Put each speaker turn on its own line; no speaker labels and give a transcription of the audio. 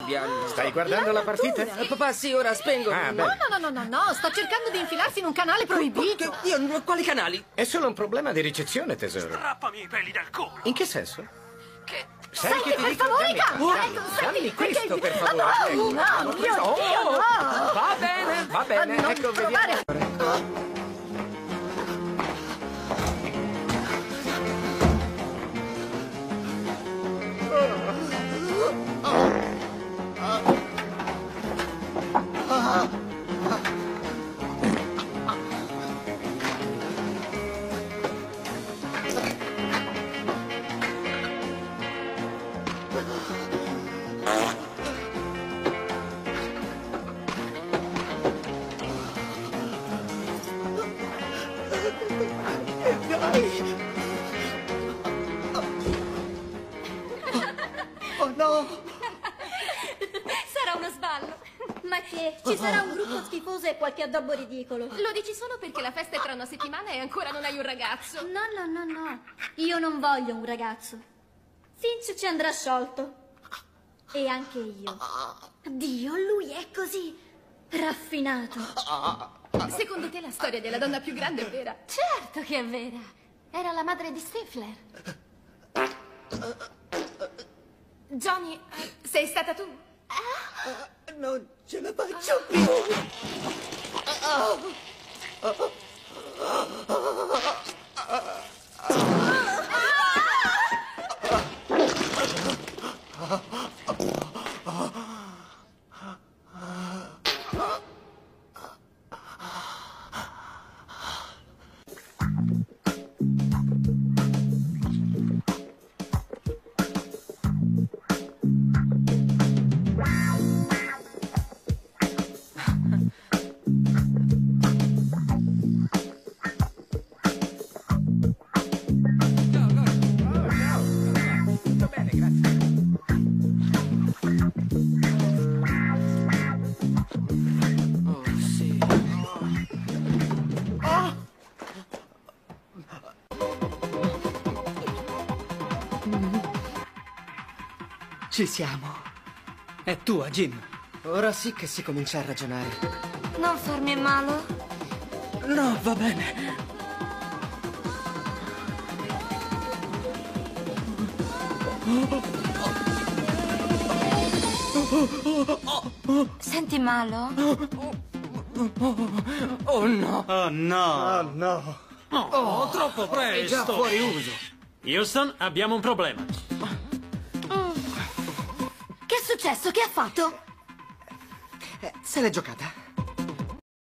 Stai guardando la partita?
Papà, sì, ora spengo.
Ah,
No,
beh.
no, sta cercando di infilarsi in un canale proibito.
Quali canali?
È solo un problema di ricezione, tesoro.
Strappami i peli dal collo.
In che senso?
Che...
Sai
Senti,
che ti
per
dico?
favore,
Dammi, dammi questo, per favore.
No, mio Dio, no!
Va bene,
Non
ecco,
provare
vediamo.
Oh no!
Sarà uno sballo. Ma che? Ci sarà un gruppo schifoso e qualche addobbo ridicolo.
Lo dici solo perché la festa è tra una settimana e ancora non hai un ragazzo.
No. Io non voglio un ragazzo. Finch ci andrà sciolto. E anche io. Dio, lui è così raffinato.
Secondo te la storia della donna più grande è vera?
Certo che è vera.
Era la madre di Stifler. Johnny, sei stata tu?
Non ce la faccio più!
Tutto bene, grazie.
Oh, sì.
Ci siamo. È tua, Jim.
Ora sì che si comincia a ragionare.
Non farmi male.
No, va bene.
Senti male?
Oh no!
Oh no!
No.
Oh, troppo
È già
presto!
fuori uso.
Houston, abbiamo un problema.
Che è successo? Che ha fatto?
Se l'è giocata.